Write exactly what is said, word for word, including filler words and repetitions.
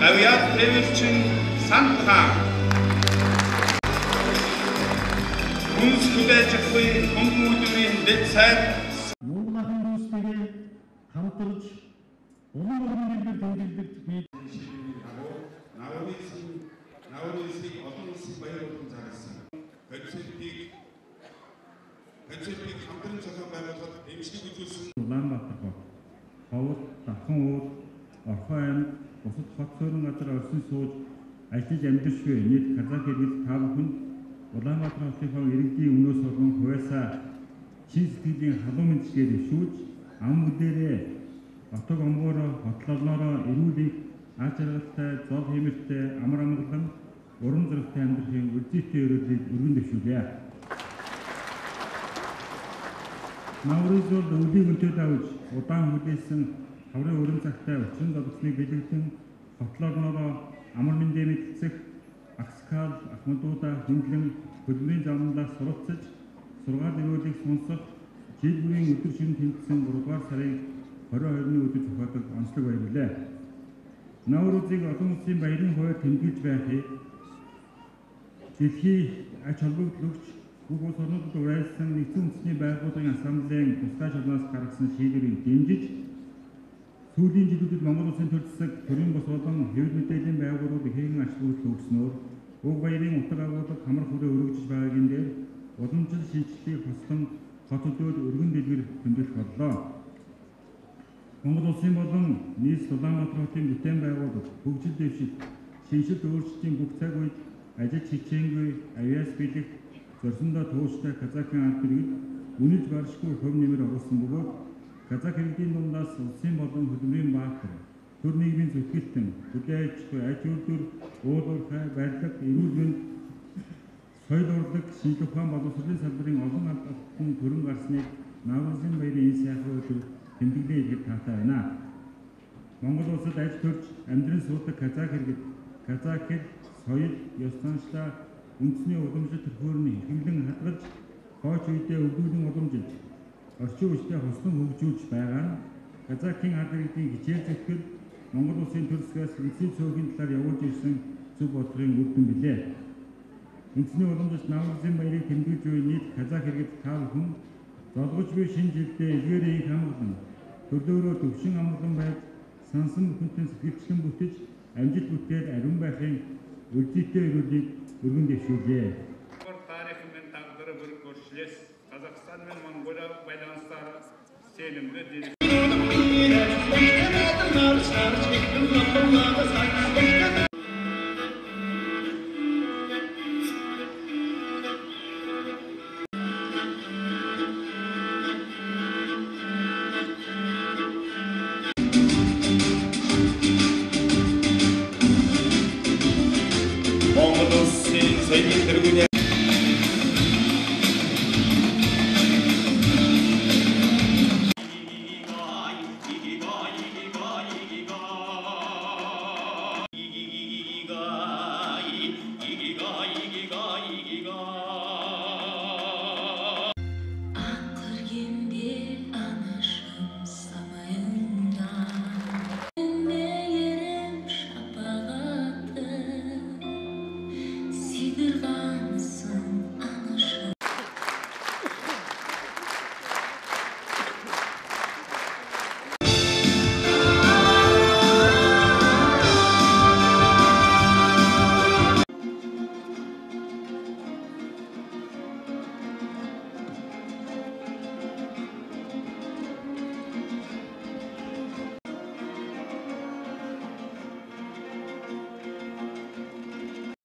авиат тээвэрчин Сан хаан. Хүнс хүлээж авахын хөнгөн өдрийн дэд сайд Монгол ахын дүүстэйгээ хамтарч улам олон дэлгэр тэмдэглэж бий. Наурын наурын олон улсын баяр болон зарсан. Концептыг концептыг хамтран зохион байгуулахад эмчлэг үзүүлсэн Улаанбаатар хот, Ховд, Давхан ууд, Орхон аймаг, бусад хот суурин газар орсон сууж ажиллаж амьдаршгүй нийт казак иргэд та бүхэнд Улаанбаатар хотынхоо иргэдийн өмнөөс болон хувьяасаа чин сэтгэлийн халуун мэндчгээр ишүүлж ам бүдээрээ отог омгоороо хотлолноороо эрүүл их аз жаргалтай, зол хэмэртэй, амар амгалан урам зоригтой амьдрахын үлдээтэй өрөөлийг өргөн дэвшүүлье. Наурыз бол өвлийн өнтөд авж удаан хүлээсэн хаврын өрөм цагтай учрын додгосныг бэлэгдэн хотлолноороо амар мэндээ мэдцэх Акскал, Ахмадуудаа хөндлөн хөдөлмөрийн замналаас суралцаж сургаал өрөөлийг сонсох жил бүрийн өдөр шөнө тэмцсэн гуравдугаар сарын хорин хоёрны өдөр зохиодог онцлог баяр билээ. Наурузыг олон улсын баярын хувьд тэмдэглэж байхыг дэлхийн ач холбогдолч бүх улс орнуудад уриалсан нэгдсэн үндэсний байгууллагын ассамблеийн тусгай шалнаас гаргасан шийдвэрийг дэмжиж сүүлийн жилүүдэд Монгол улсын төр засаг төрийн бос болон хэвлэл мэдээллийн байгууллагууд ихээхэн ач холбогдол өгснөөр уг баярын утга агуулга хамар хүрээ өргөжж байгаагийн дээр уламжлал шинжилгээг хослон хот хөдөөд өргөн дэлгэр тэмдэглэх боллоо. Монгол улсын болон нийслэл Улаанбаатар хотын бүтээн байгууллага хөгжил дэвшил, шинжилт өөрчлөлтийн бүх цаг үед ажил хичээнгүй авиас бэлэг зорсондоо тууштай казакын ард иргэд үнэж баршгүй хөв нэмэр оруулсан бөгөөд казак иргэдийн дундаас улсын болон хөдөлмөрийн баатар, төр нийгмийн зүтгэлтэн, хүлээж аж үйлдвэр, уул уурхай, барилга, эрүүл мэнд, соёл урлаг, шинжлэх ухаан боловсролын салбарын олон албан төрөн гарсныг Наурузын баярын энэ сайхан өдөр тэмдэглэн хэлэхэд таатай байна. Монгол улсад аж төрж амьдран суудаг казак иргэд казак хэл, соёл, ёс заншлаа үндэсний уламжлалт төрхөөрний хэмлэн хадгалж хойч үедээ өвлүүлэн уламжилж орчин үедээ хослон хөгжүүлж байгаа нь казакын ард иргэдийн хичээл зүтгэл Монгол улсын төр засгаас үндэсний цөөхөн талаар явуулж ирсэн зөв бодлогын үр дүн билээ. Үндэсний уламжлалт Наурузын баярыг тэмдэглэж буй нийт казак иргэд та бүхэн золгож буй шинэ жилдээ эдгээрээ их амгалан төрлөөрөө төвшин амгалан байж сансан бүхэнтэй сэтгэлчлэн бүтэж амжилт бүтээр ариун байхын үлдээтэй өрөөлийг өргөн дэвшүүлье. Тарихы мен тағдыры бір көршілес Қазақстан мен Монголия байланыстары сенімді деді. Монгол улсын соёлын тэргүүний